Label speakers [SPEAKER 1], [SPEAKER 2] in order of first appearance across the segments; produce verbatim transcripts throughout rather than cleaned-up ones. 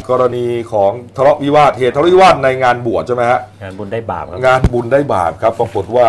[SPEAKER 1] กรณีของทะเลาะวิวาทเหตุทะเลาะวิวาทในงานบวชใช่ไหมฮะ
[SPEAKER 2] งานบุญได้บาป
[SPEAKER 1] งานบุญได้บาปครับปรากฏว่า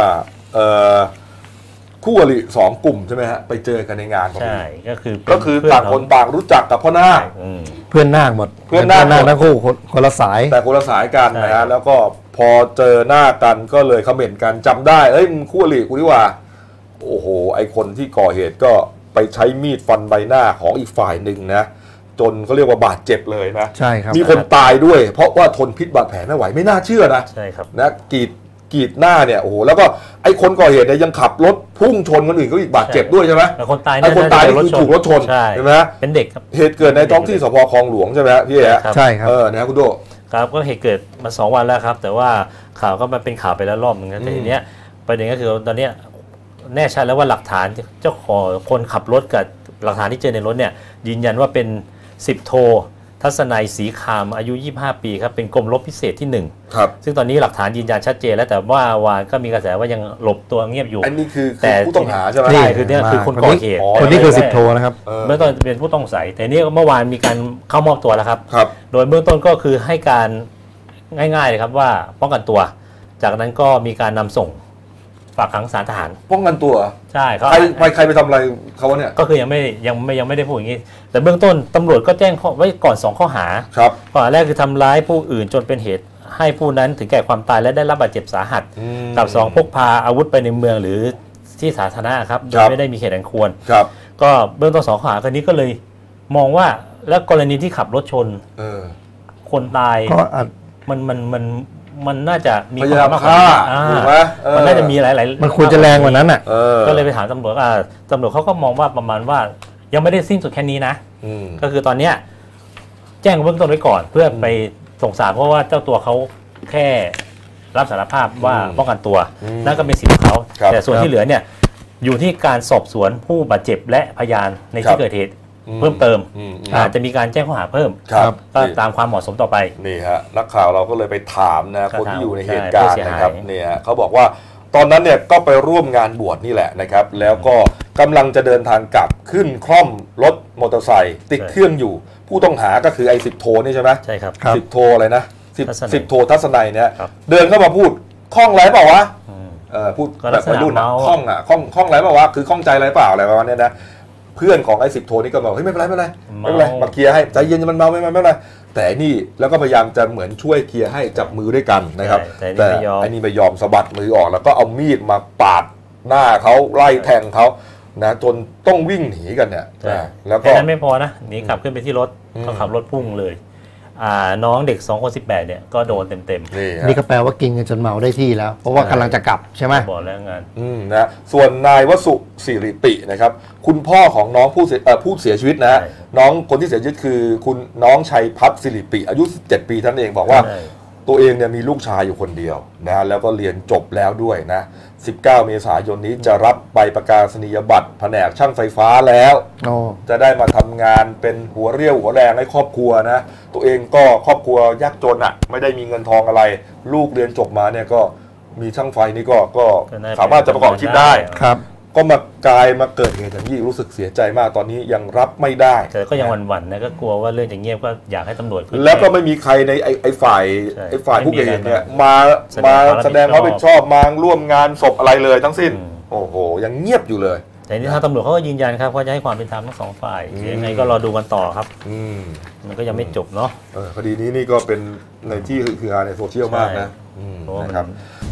[SPEAKER 1] คู่อริสองกลุ่มใช่ไหมฮะไปเจอกันในงาน
[SPEAKER 2] ใช่ก็คือ
[SPEAKER 1] ก็คือต่างคนต่างรู้จักกับพ่อนาค
[SPEAKER 3] เพื่อนนาคหมด
[SPEAKER 1] เพื่อนนาค
[SPEAKER 3] ทั้งคู่คนละสาย
[SPEAKER 1] แต่คนละสายกันนะฮะแล้วก็พอเจอหน้ากันก็เลยคอมเมนต์กันจำได้เอ้ยมึงคู่อริกูดีกว่าโอ้โหไอคนที่ก่อเหตุก็ไปใช้มีดฟันใบหน้าของอีกฝ่ายหนึ่งนะจนเขาเรียกว่าบาดเจ็บเลยนะ
[SPEAKER 3] ใช่ครับ
[SPEAKER 1] มีคนตายด้วยเพราะว่าทนพิษบาดแผลไม่ไหวไม่น่าเชื่อนะ
[SPEAKER 2] ใช่ครับ
[SPEAKER 1] นะกรีดกรีดหน้าเนี่ยโอ้โหแล้วก็ไอ้คนก่อเหตุเนี่ยยังขับรถพุ่งชนคนอื่นก็อีกบาดเจ็บด้วยใช่ไหม
[SPEAKER 2] แต่คนตาย
[SPEAKER 1] ไอ้คนตายนี่คือถูกรถชนใช่ไหม
[SPEAKER 2] เป็นเด็กครับ
[SPEAKER 1] เหตุเกิดในท้องที่สพคลองหลวงใช่ไหมพี่เอ๋
[SPEAKER 3] ใช่ครับ
[SPEAKER 1] เออนะคุณโด
[SPEAKER 2] ครับก็เหตุเกิดมาสองวันแล้วครับแต่ว่าข่าวก็มาเป็นข่าวไปแล้วรอบนึงนะแต่ทีเนี้ยประเด็นก็คือตอนเนี้ยแน่ชัดแล้วว่าหลักฐานเจ้าของคนขับรถกับหลักฐานที่เจอในรถเนี่ยยืนยันว่าเป็นสิบโททัศนัยศรีคามอายุยี่สิบห้าปีครับเป็นกรมรบพิเศษที่หนึ่ง
[SPEAKER 1] ครับ
[SPEAKER 2] ซึ่งตอนนี้หลักฐานยืนยันชัดเจนแล้วแต่ว่าวานก็มีกระแสว่ายังหลบตัวเงียบอยู่
[SPEAKER 1] อันนี้คือผู้ต้องหาใช่ไหม
[SPEAKER 2] ใช่คือเนี่ยคือคนก่อเหตุ
[SPEAKER 3] คนนี้คือสิบโทนะครับ
[SPEAKER 2] เบื้องต้นเป็นผู้ต้องสงสัยแต่นี่เมื่อวานมีการเข้ามอบตัวแล้วครับ
[SPEAKER 1] ครับ
[SPEAKER 2] โดยเบื้องต้นก็คือให้การง่ายๆเลยครับว่าป้องกันตัวจากนั้นก็มีการนำส่งฝากขังศาลทหาร
[SPEAKER 1] ป้องกันตัว
[SPEAKER 2] ใช่
[SPEAKER 1] ใครไปใครไปทำอะไรเขาเนี่ย
[SPEAKER 2] ก็คือยังไม่ยังไม่ยังไม่ได้พูดอย่างนี้แต่เบื้องต้นตำรวจก็แจ้งไว้ก่อนสองข้อหา
[SPEAKER 1] ครับ
[SPEAKER 2] ข้อหาแรกคือทำร้ายผู้อื่นจนเป็นเหตุให้ผู้นั้นถึงแก่ความตายและได้รับบาดเจ็บสาหัสกับสองพกพาอาวุธไปในเมืองหรือที่สาธารณะครับโดยไม่ได้มีเหตุอันควร
[SPEAKER 1] ครับ
[SPEAKER 2] ก็เบื้องต้นสองข้อหาคนนี้ก็เลยมองว่าแล้วกรณีที่ขับรถชนคนตายมันมันมันมันน่าจะมี
[SPEAKER 1] ความมากกว่าถูกไหม
[SPEAKER 2] มันน่าจะมีหลายๆ
[SPEAKER 3] มันควรจะแรงกว่านั้นอ่ะ
[SPEAKER 2] ก็เลยไปถามตำรวจอ่าตำรวจเขาก็มองว่าประมาณว่ายังไม่ได้สิ้นสุดแค่นี้นะก็คือตอนเนี้ยแจ้งเบื้องต้นไว้ก่อนเพื่อไปส่งสารเพราะว่าเจ้าตัวเขาแค่รับสารภาพว่าป้องกันตัวนั่นก็เป็นสิทธิ์ของเขาแต่ส่วนที่เหลือเนี่ยอยู่ที่การสอบสวนผู้บาดเจ็บและพยานในที่เกิดเหตุเพิ่มเติมอาจจะมีการแจ้งข้อหาเพิ่มก็ตามความเหมาะสมต่อไป
[SPEAKER 1] นี่ฮะนักข่าวเราก็เลยไปถามนะคนที่อยู่ในเหตุการณ์นะครับเนี่ยเขาบอกว่าตอนนั้นเนี่ยก็ไปร่วมงานบวชนี่แหละนะครับแล้วก็กำลังจะเดินทางกลับขึ้นคล่อมรถมอเตอร์ไซค์ติดเครื่องอยู่ผู้ต้องหาก็คือไอ้สิบโทนี่ใช่ไหม
[SPEAKER 2] ใช่ครับ
[SPEAKER 1] สิบโทอะไรนะสิบสิบโททัศนัยเนี่ยเดินเข้ามาพูดคล่องไรเปล่าวะพูดแบบวัยรุ่นนะคล่องอ่ะคล่องคล่องไรเปล่าวะคือคล่องใจไรเปล่าอะไรประมาณนี้นะเพื่อนของไอ้สิบโทนี่ก็บอกเฮ้ยไม่เป็นไรไม่เป็นไรไม่เป็นไรมาเคลียร์ให้ใจเย็นมันเมาไม่ไม่ไม่เป็นไรแต่นี่แล้วก็พยายามจะเหมือนช่วยเคลียร์ให้จับมือด้วยกันนะครับแต่ไอ้นี่ไม่ยอมสะบัดมือออกแล้วก็เอามีดมาปาดหน้าเขาไล่แทงเขานะจนต้องวิ่งหนีกันเนี่ย
[SPEAKER 2] แล้วก็นั้นไม่พอนะหนีขับขึ้นไปที่รถก็ขับรถพุ่งเลยน้องเด็กสองคนสิบแปดเนี่ยก็โดนเต็ม
[SPEAKER 3] ๆนี่ก็แปลว่ากินกันจนเมาได้ที่แล้วเพราะว่ากำลังจะกลับใช่ไหม
[SPEAKER 2] บอกแล้วงาน
[SPEAKER 1] นะส่วนนายวสุสิริปินะครับคุณพ่อของน้องผู้เสียผู้เสียชีวิตนะน้องคนที่เสียชีวิตคือคุณน้องชัยพัฒน์สิริปิอายุสิบเจ็ดปีท่านเองบอกว่าตัวเองเนี่ยมีลูกชายอยู่คนเดียวนะแล้วก็เรียนจบแล้วด้วยนะสิบเก้าเมษายนนี้จะรับใบประกาศนียบัตรแผนกช่างไฟฟ้าแล้วจะได้มาทำงานเป็นหัวเรี่ยวหัวแรงให้ครอบครัวนะตัวเองก็ครอบครัวยากจนอ่ะไม่ได้มีเงินทองอะไรลูกเรียนจบมาเนี่ยก็มีช่างไฟนี่ก็ก็สามารถจะประกอบอาชีพได้
[SPEAKER 3] ครับ
[SPEAKER 1] ก็มากลายมาเกิดเหตุอย่างนี้รู้สึกเสียใจมากตอนนี้ยังรับไม่ได้
[SPEAKER 2] แต่ก็ยังหวั่นๆนะก็กลัวว่าเรื่องจะเงียบก็อยากให้ตำรวจ
[SPEAKER 1] แล้วก็ไม่มีใครในไอ้ไอ้ฝ่ายไอ้ฝ่ายผู้ก่อเหตุเนี่ยมามาแสดงความรับผิดชอบมาร่วมงานศพอะไรเลยทั้งสิ้นโอ้โหยังเงียบอยู่เลย
[SPEAKER 2] แต่นี่ทางตำรวจเขาก็ยืนยันครับว่าจะให้ความเป็นธรรมทั้งสองฝ่ายยังไงก็รอดูกันต่อครับมันก็ยังไม่จบเนาะ
[SPEAKER 1] คดีนี้นี่ก็เป็นในที่คือฮาในโซเชียลมากนะนะครับ